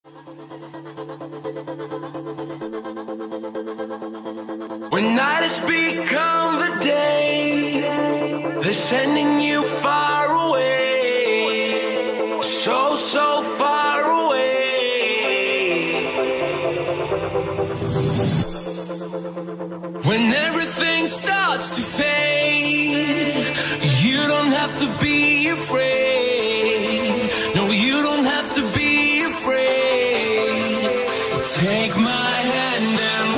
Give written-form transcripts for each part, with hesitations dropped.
When night has become the day, they're sending you far away, so, so far away. When everything starts to fade, you don't have to be afraid. No, you don't have to be afraid. Take my hand and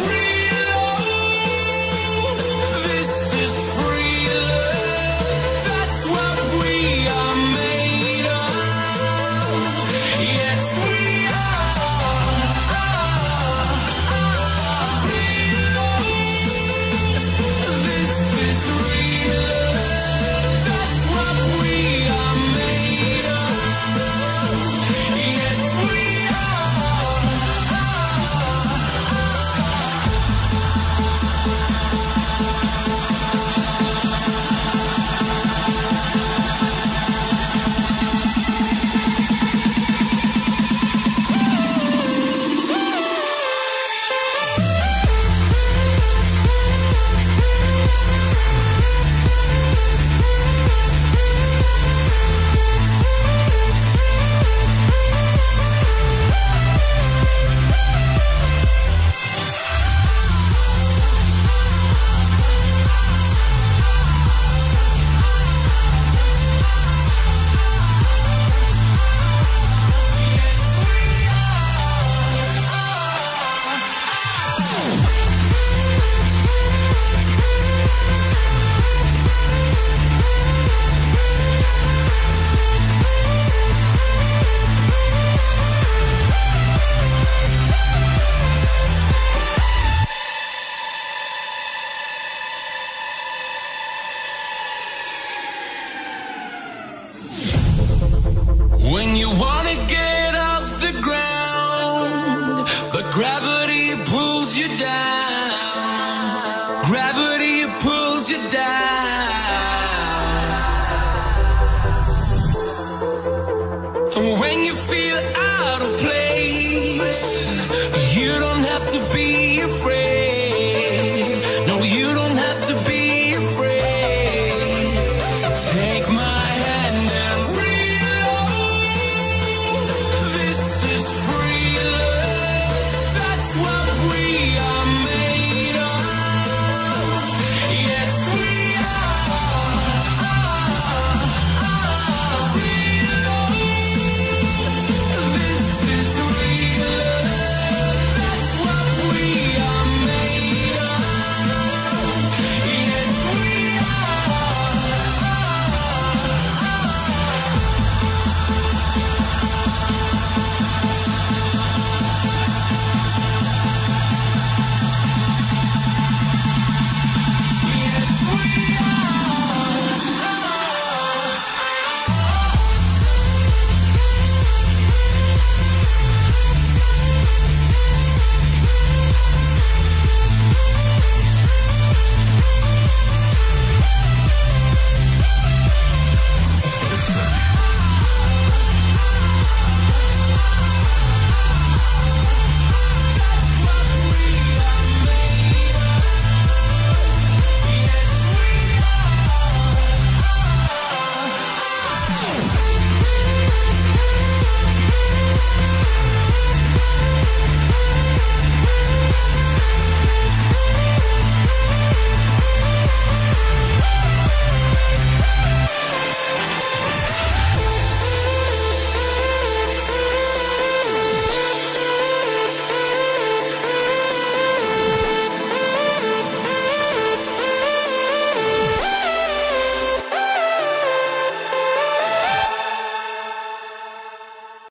when you wanna get off the ground, but gravity pulls you down. Gravity pulls you down. And when you feel out of place, you don't have to be afraid. No, you don't have to be afraid. Take my